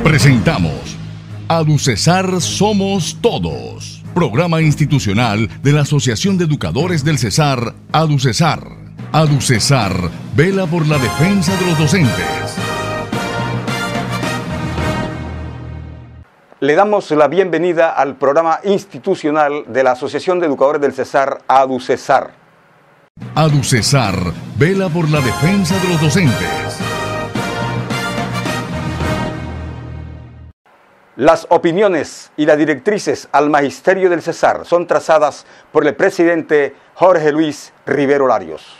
Presentamos ADUCESAR Somos Todos, programa institucional de la Asociación de Educadores del Cesar, ADUCESAR. ADUCESAR vela por la defensa de los docentes. Le damos la bienvenida al programa institucional de la Asociación de Educadores del Cesar, ADUCESAR. ADUCESAR vela por la defensa de los docentes. Las opiniones y las directrices al Magisterio del Cesar son trazadas por el presidente Jorge Luis Rivero Larios.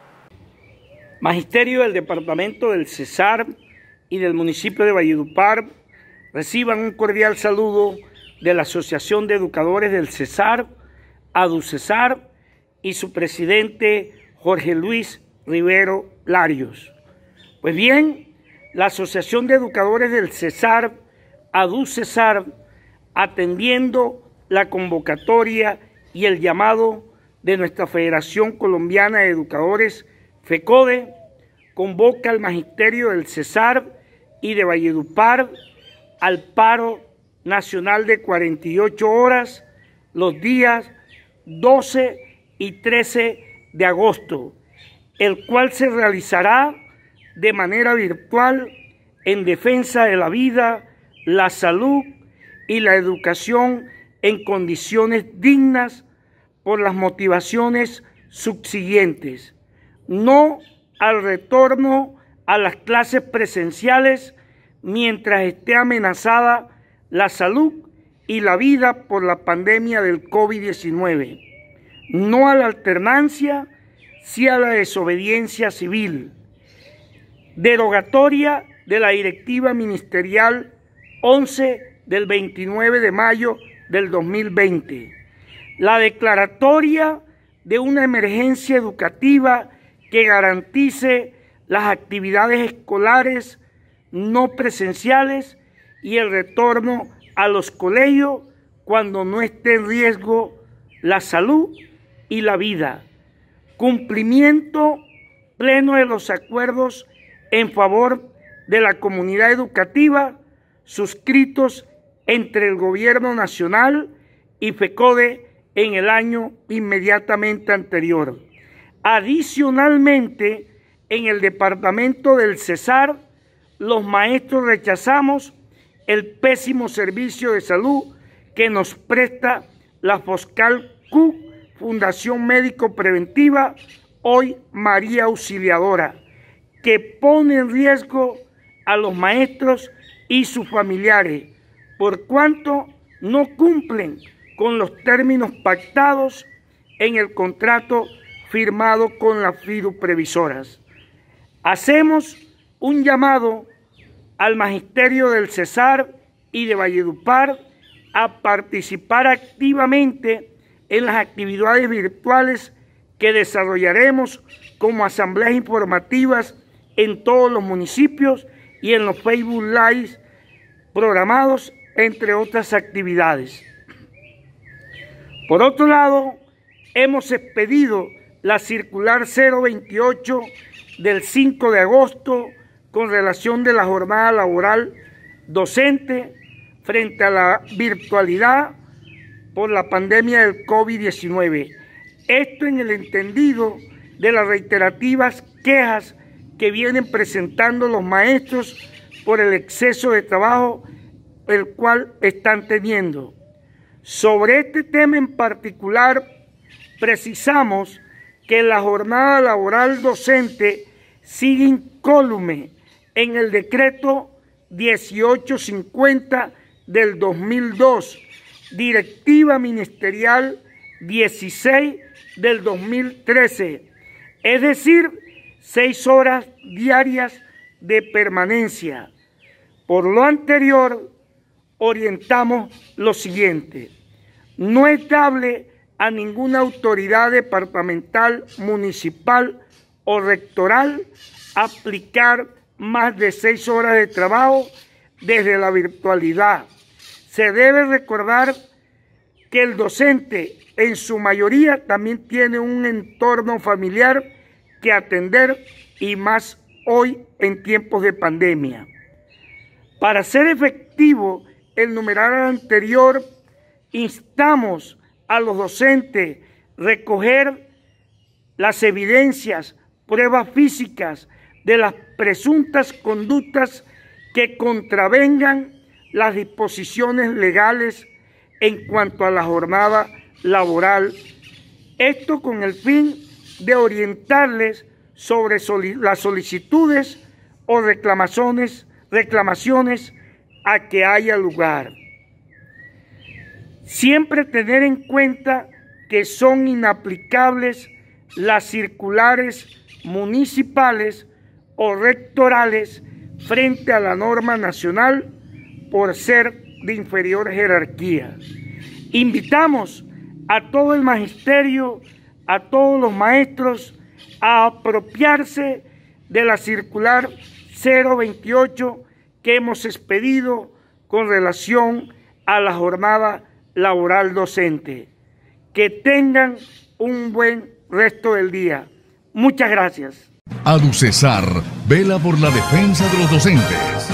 Magisterio del Departamento del Cesar y del municipio de Valledupar, reciban un cordial saludo de la Asociación de Educadores del Cesar, ADUCESAR, y su presidente Jorge Luis Rivero Larios. Pues bien, la Asociación de Educadores del Cesar, ADUCESAR, atendiendo la convocatoria y el llamado de nuestra Federación Colombiana de Educadores, FECODE, convoca al Magisterio del Cesar y de Valledupar al paro nacional de 48 horas los días 12 y 13 de agosto, el cual se realizará de manera virtual en defensa de la vida, la salud y la educación en condiciones dignas por las motivaciones subsiguientes: no al retorno a las clases presenciales mientras esté amenazada la salud y la vida por la pandemia del COVID-19, no a la alternancia, sí a la desobediencia civil, derogatoria de la Directiva Ministerial 11 del 29 de mayo del 2020, la declaratoria de una emergencia educativa que garantice las actividades escolares no presenciales y el retorno a los colegios cuando no esté en riesgo la salud y la vida, cumplimiento pleno de los acuerdos en favor de la comunidad educativa suscritos entre el Gobierno Nacional y FECODE en el año inmediatamente anterior. Adicionalmente, en el departamento del Cesar, los maestros rechazamos el pésimo servicio de salud que nos presta la Foscal Q, Fundación Médico Preventiva, hoy María Auxiliadora, que pone en riesgo a los maestros y sus familiares, por cuanto no cumplen con los términos pactados en el contrato firmado con las fiduprevisoras. Hacemos un llamado al Magisterio del Cesar y de Valledupar a participar activamente en las actividades virtuales que desarrollaremos como asambleas informativas en todos los municipios y en los Facebook Live programados, entre otras actividades. Por otro lado, hemos expedido la circular 028 del 5 de agosto con relación de la jornada laboral docente frente a la virtualidad por la pandemia del COVID-19. Esto en el entendido de las reiterativas quejas que vienen presentando los maestros por el exceso de trabajo el cual están teniendo. Sobre este tema en particular, precisamos que la jornada laboral docente sigue incólume en el decreto 1850 del 2002, Directiva Ministerial 16 del 2013, es decir, 6 horas diarias de permanencia. Por lo anterior, orientamos lo siguiente: no es dable a ninguna autoridad departamental, municipal o rectoral aplicar más de 6 horas de trabajo desde la virtualidad. Se debe recordar que el docente en su mayoría también tiene un entorno familiar que atender, y más hoy en tiempos de pandemia. Para hacer efectivo el numeral anterior, instamos a los docentes a recoger las evidencias, pruebas físicas de las presuntas conductas que contravengan las disposiciones legales en cuanto a la jornada laboral. Esto con el fin de orientarles sobre las solicitudes o reclamaciones a que haya lugar. Siempre tener en cuenta que son inaplicables las circulares municipales o rectorales frente a la norma nacional por ser de inferior jerarquía. Invitamos a todo el magisterio, a todos los maestros, a apropiarse de la circular 028 que hemos expedido con relación a la jornada laboral docente. Que tengan un buen resto del día. Muchas gracias. ADUCESAR vela por la defensa de los docentes.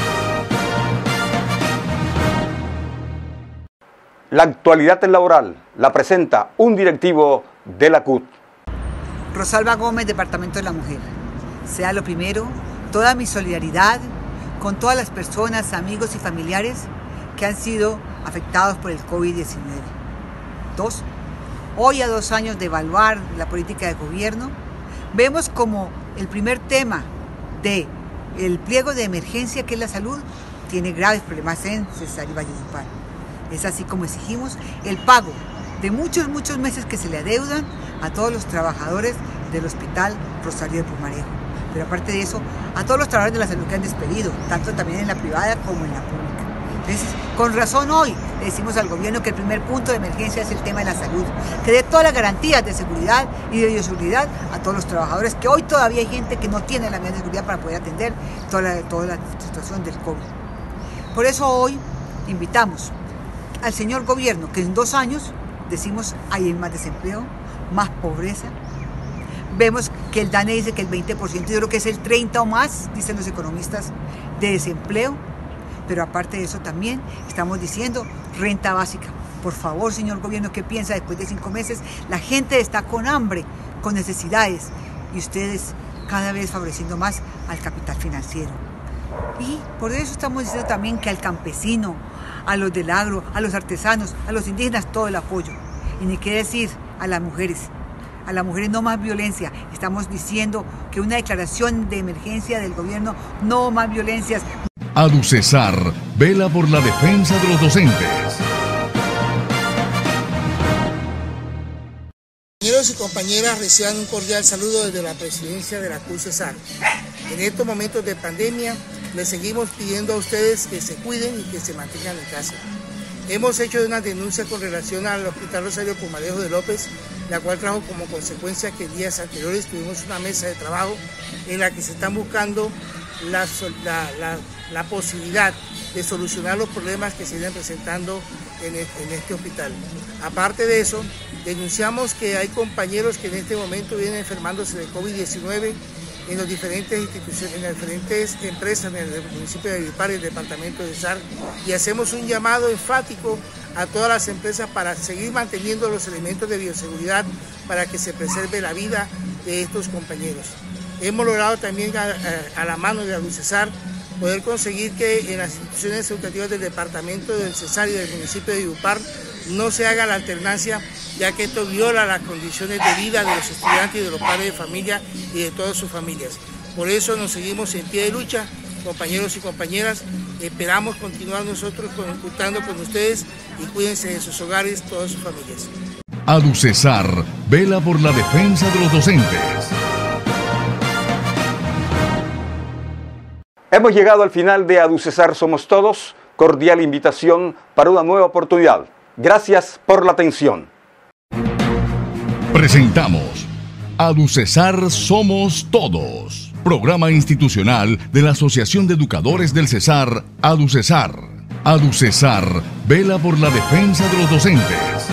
La actualidad laboral la presenta un directivo de la CUT. Rosalba Gómez, Departamento de la Mujer. Sea lo primero, toda mi solidaridad con todas las personas, amigos y familiares que han sido afectados por el COVID-19. 2. Hoy, a 2 años de evaluar la política de gobierno, vemos como el primer tema del pliego de emergencia, que es la salud, tiene graves problemas en Cesar y Valledupar. Es así como exigimos el pago de muchos meses que se le adeudan a todos los trabajadores del Hospital Rosario de Pumarejo. Pero aparte de eso, a todos los trabajadores de la salud que han despedido, tanto también en la privada como en la pública. Entonces, con razón hoy le decimos al gobierno que el primer punto de emergencia es el tema de la salud, que dé todas las garantías de seguridad y de bioseguridad a todos los trabajadores, que hoy todavía hay gente que no tiene la medida de seguridad para poder atender toda la situación del COVID. Por eso hoy invitamos al señor gobierno que en 2 años, decimos, hay más desempleo, más pobreza. Vemos que el DANE dice que el 20%, yo creo que es el 30% o más, dicen los economistas, de desempleo. Pero aparte de eso también estamos diciendo renta básica. Por favor, señor gobierno, ¿qué piensa después de 5 meses? La gente está con hambre, con necesidades, y ustedes cada vez favoreciendo más al capital financiero. Y por eso estamos diciendo también que al campesino, a los del agro, a los artesanos, a los indígenas, todo el apoyo. Y ni qué decir a las mujeres no más violencia. Estamos diciendo que una declaración de emergencia del gobierno, no más violencias. ADUCESAR vela por la defensa de los docentes. Compañeros y compañeras, reciban un cordial saludo desde la presidencia de la CUT Cesar. En estos momentos de pandemia, les seguimos pidiendo a ustedes que se cuiden y que se mantengan en casa. Hemos hecho una denuncia con relación al Hospital Rosario Pumarejo de López, la cual trajo como consecuencia que días anteriores tuvimos una mesa de trabajo en la que se están buscando la posibilidad de solucionar los problemas que se vienen presentando en este hospital. Aparte de eso, denunciamos que hay compañeros que en este momento vienen enfermándose de COVID-19 en las diferentes instituciones, en las diferentes empresas en el municipio de Valledupar y el departamento de Cesar, y hacemos un llamado enfático a todas las empresas para seguir manteniendo los elementos de bioseguridad para que se preserve la vida de estos compañeros. Hemos logrado también a la mano de ADUCESAR poder conseguir que en las instituciones educativas del departamento del Cesar y del municipio de Valledupar no se haga la alternancia, ya que esto viola las condiciones de vida de los estudiantes y de los padres de familia y de todas sus familias. Por eso nos seguimos en pie de lucha, compañeros y compañeras. Esperamos continuar nosotros contando con ustedes y cuídense de sus hogares, todas sus familias. ADUCESAR vela por la defensa de los docentes. Hemos llegado al final de ADUCESAR Somos Todos. Cordial invitación para una nueva oportunidad. Gracias por la atención. Presentamos ADUCESAR Somos Todos, programa institucional de la Asociación de Educadores del Cesar, ADUCESAR. ADUCESAR vela por la defensa de los docentes.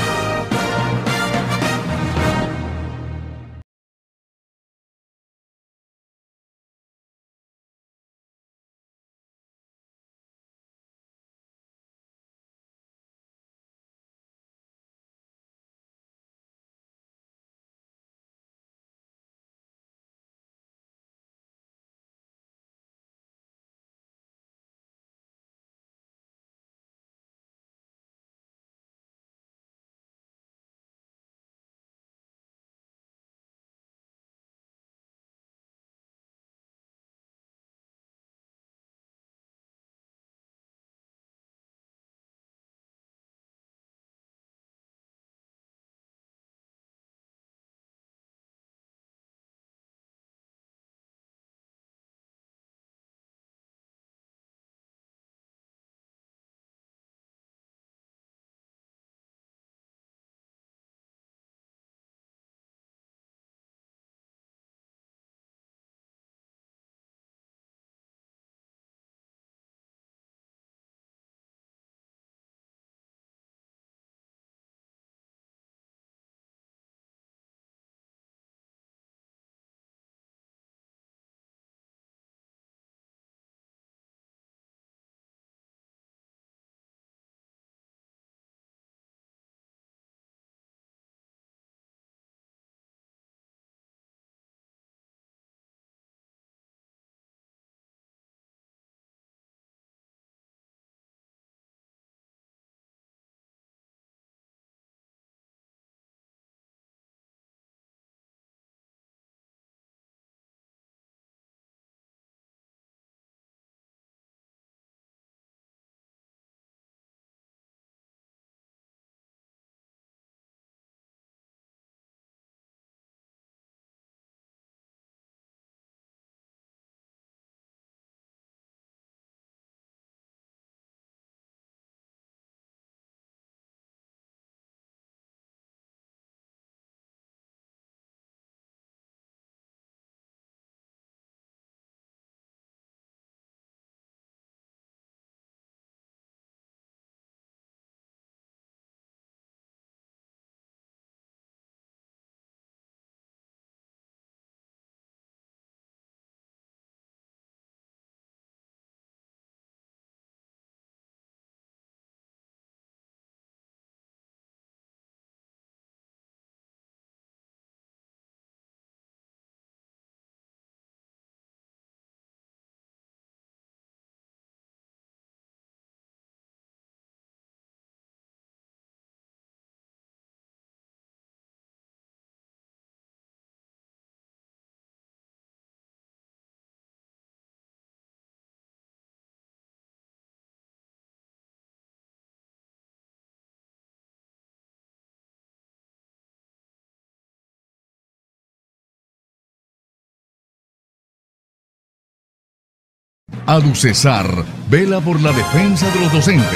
Aducesar vela por la defensa de los docentes.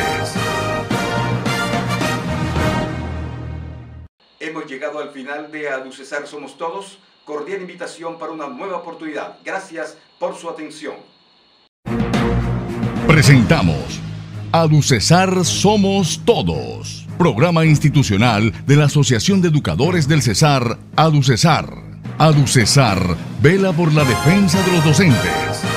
Hemos llegado al final de Aducesar Somos Todos. Cordial invitación para una nueva oportunidad. Gracias por su atención. Presentamos Aducesar Somos Todos, programa institucional de la Asociación de Educadores del Cesar, Aducesar. Aducesar vela por la defensa de los docentes.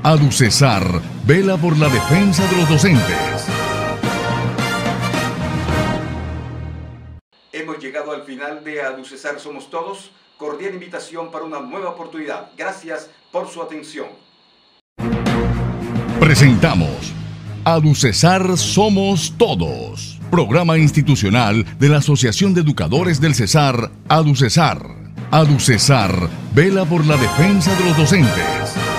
ADUCESAR vela por la defensa de los docentes. Hemos llegado al final de ADUCESAR Somos Todos. Cordial invitación para una nueva oportunidad. Gracias por su atención. Presentamos ADUCESAR Somos Todos, programa institucional de la Asociación de Educadores del Cesar, ADUCESAR. ADUCESAR vela por la defensa de los docentes.